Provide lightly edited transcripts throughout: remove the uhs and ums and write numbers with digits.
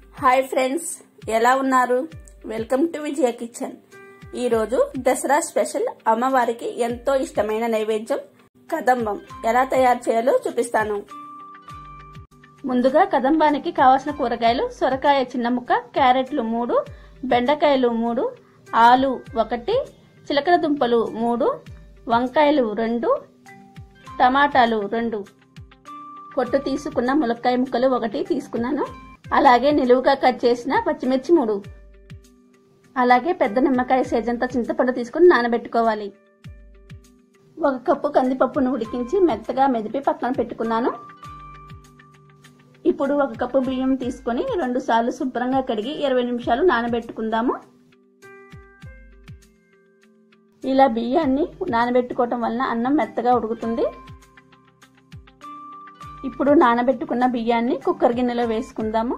Hi friends, ఎలా ఉన్నారు? Welcome to Vijaya kitchen. ఈరోజు దసరా స్పెషల్ అమ్మవారికి ఎంతో ఇష్టమైన నైవేద్యం కదంబం ఎలా తయారు చేయాలో చూపిస్తాను. ముందుగా కదంబానికి కావాల్సిన కూరగాయలు: సొరకాయ చిన్న ముక్క, క్యారెట్లు 3, బెండకాయలు 3, ఆలు 1, చిలకడ దుంపలు 3, వంకాయలు 2, టమాటాలు 2, పొట్టు తీసుకున్న ములక్కాయ ముక్కలు 1 తీసుకున్నాను. అలాగే నిలువుగా కట్ చేసిన పచ్చిమిర్చి 3, అలాగే పెద్ద నిమ్మకాయ సైజంతా చింతపండు తీసుకుని నానబెట్టుకోవాలి. 1 కప్పు కందిపప్పును ఉడికించి మెత్తగా మెదిపి పక్కన పెట్టుకున్నాను. ఇప్పుడు 1 కప్పు బియ్యం తీసుకొని 2 సార్లు శుభ్రంగా కడిగి 20 నిమిషాలు నానబెట్టుకుందాము. ఇలా బియ్యాన్ని నానబెట్టుకోవటం వలన అన్నం మెత్తగా ఉడుకుతుంది. ఇప్పుడు నానబెట్టుకున్న బియ్యాన్ని కుక్కర్ గిన్నెలో వేసుకుందాము.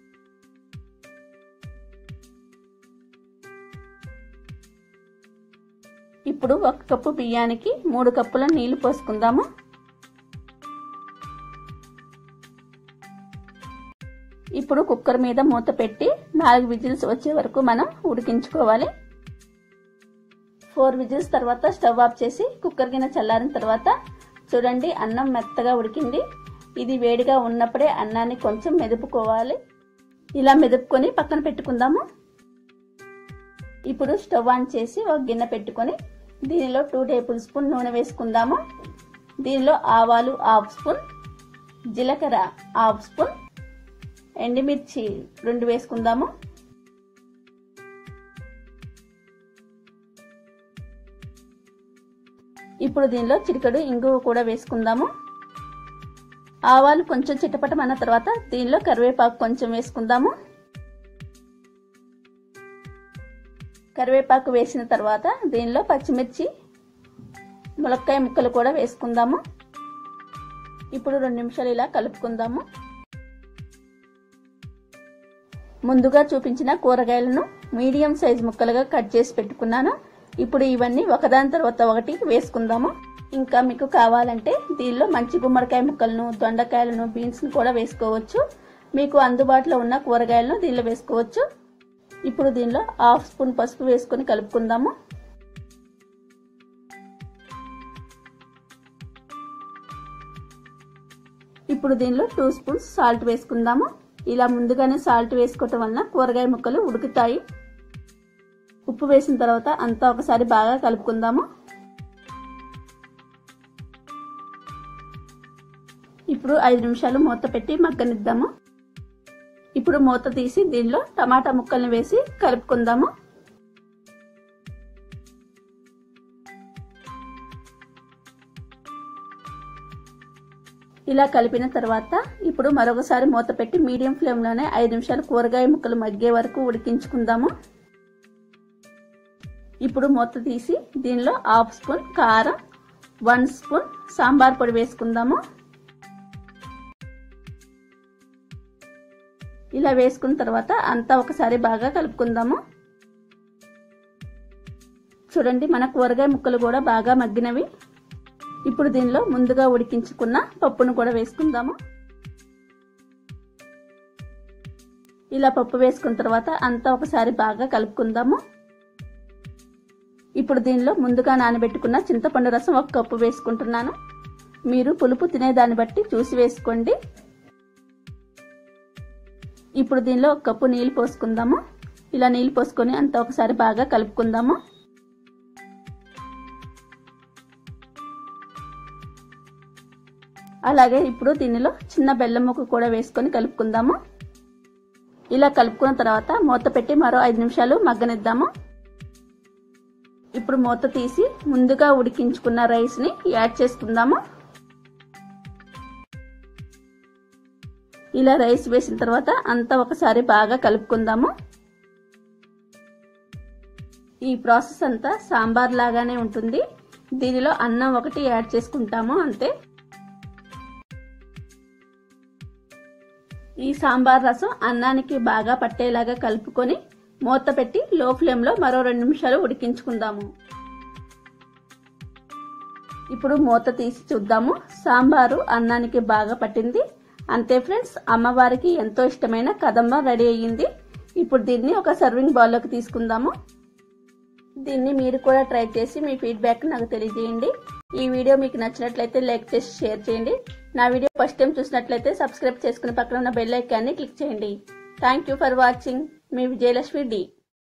ఇప్పుడు 1 కప్పు బియ్యానికి 3 కప్పుల నీళ్లు పోసుకుందాము. ఇప్పుడు కుక్కర్ మీద మూత పెట్టి 4 విజిల్స్ వచ్చే వరకు మనం ఉడికించుకోవాలి. 4 విజిల్స్ తర్వాత స్టవ్ ఆఫ్ చేసి కుక్కర్ గిన్నె చల్లారిన తర్వాత చూడండి, అన్నం మెత్తగా ఉడికింది. ఇది వేడిగా ఉన్నప్పుడే అన్నాన్ని కొంచెం మెదుపుకోవాలి. ఇలా మెదుపుకొని పక్కన పెట్టుకుందాము. ఇప్పుడు స్టవ్ ఆన్ చేసి 1 గిన్నె పెట్టుకొని దీనిలో 2 టేబుల్ స్పూన్ నూనె వేసుకుందాము. దీనిలో ఆవాలు 1/2 స్పూన్, జీలకర్ర 1/2 స్పూన్, ఎండుమిర్చి 2 వేసుకుందాము. ఇప్పుడు దీనిలో చిటికెడు ఇంగువ కూడా వేసుకుందాము. ఆవాలు కొంచెం చిటపటమన్న తర్వాత దీనిలో కరివేపాకు కొంచెం వేసుకుందాము. కరివేపాకు వేసిన తర్వాత దీనిలో పచ్చిమిర్చి, ములక్కాయ ముక్కలు కూడా వేసుకుందాము. ఇప్పుడు 2 నిమిషాలు ఇలా కలుపుకుందాము. ముందుగా చూపించిన కూరగాయలను మీడియం సైజ్ ముక్కలుగా కట్ చేసి పెట్టుకున్నాను. ఇప్పుడు ఇవన్నీ ఒకదాని తర్వాత ఒకటి వేసుకుందాము. ఇంకా మీకు కావాలంటే దీనిలో మంచి గుమ్మడికాయ ముక్కలను, దొండకాయలను, బీన్స్ను కూడా వేసుకోవచ్చు. మీకు అందుబాటులో ఉన్న కూరగాయలను దీనిలో వేసుకోవచ్చు. ఇప్పుడు దీనిలో 1/2 స్పూన్ పసుపు వేసుకొని కలుపుకుందాము. ఇప్పుడు దీనిలో 2 స్పూన్స్ సాల్ట్ వేసుకుందాము. ఇలా ముందుగానే సాల్ట్ వేసుకోవటం వలన కూరగాయ ముక్కలు ఉడుకుతాయి. ఉప్పు వేసిన తర్వాత అంతా ఒకసారి బాగా కలుపుకుందాము. ఇప్పుడు 5 నిమిషాలు మూత పెట్టి మగ్గనిద్దాము. ఇప్పుడు మూత తీసి దీనిలో టమాటా ముక్కల్ని వేసి కలుపుకుందాము. ఇలా కలిపిన తర్వాత ఇప్పుడు మరొకసారి మూత పెట్టి మీడియం ఫ్లేమ్ లోనే 5 నిమిషాలు కూరగాయ ముక్కలు మగ్గే వరకు ఉడికించుకుందాము. ఇప్పుడు మూత తీసి దీనిలో 1/2 స్పూన్ కారం, 1 స్పూన్ సాంబార్ పొడి వేసుకుందాము. ఇలా వేసుకున్న తర్వాత అంతా ఒకసారి బాగా కలుపుకుందాము. చూడండి, మన కూరగాయ ముక్కలు కూడా బాగా మగ్గినవి. ఇప్పుడు దీనిలో ముందుగా ఉడికించుకున్న పప్పును కూడా వేసుకుందాము. ఇలా పప్పు వేసుకున్న తర్వాత అంతా ఒకసారి బాగా కలుపుకుందాము. ఇప్పుడు దీనిలో ముందుగా నానబెట్టుకున్న చింతపండు రసం 1 కప్పు వేసుకుంటున్నాను. మీరు పులుపు తినేదాన్ని బట్టి చూసి వేసుకోండి. ఇప్పుడు దీనిలో 1 కప్పు నీళ్లు పోసుకుందాము. ఇలా నీళ్లు పోసుకొని అంతా ఒకసారి బాగా కలుపుకుందాము. అలాగే ఇప్పుడు దీనిలో చిన్న బెల్లం ముక్క కూడా వేసుకొని కలుపుకుందాము. ఇలా కలుపుకున్న తర్వాత మూత పెట్టి మరో 5 నిమిషాలు మగ్గనిద్దాము. ఇప్పుడు మూత తీసి ముందుగా ఉడికించుకున్న రైస్ ని యాడ్ చేసుకుందాము. ఇలా రైస్ వేసిన తర్వాత అంతా ఒకసారి బాగా కలుపుకుందాము. ఈ ప్రాసెస్ అంతా సాంబార్ లాగానే ఉంటుంది. దీనిలో అన్నం 1 యాడ్ చేసుకుంటాము అంతే. ఈ సాంబార్ రసం అన్నానికి బాగా పట్టేలాగా కలుపుకొని మూత పెట్టి లో ఫ్లేమ్ లో మరో 2 నిమిషాలు ఉడికించుకుందాము. ఇప్పుడు మూత తీసి చూద్దాము. సాంబారు అన్నానికి బాగా పట్టింది. అంతే ఫ్రెండ్స్, అమ్మవారికి ఎంతో ఇష్టమైన కదంబం రెడీ అయ్యింది. ఇప్పుడు దీన్ని ఒక సర్వింగ్ బౌల్లోకి తీసుకుందాము. దీన్ని మీరు కూడా ట్రై చేసి మీ ఫీడ్బ్యాక్ నాకు తెలియజేయండి. ఈ వీడియో మీకు నచ్చినట్లయితే లైక్ చేసి షేర్ చేయండి. నా వీడియో ఫస్ట్ టైం చూసినట్లయితే సబ్స్క్రైబ్ చేసుకుని పక్కన ఉన్న బెల్ ఐకాన్ని క్లిక్ చేయండి. Thank you for watching. మీ విజయలక్ష్మి డి.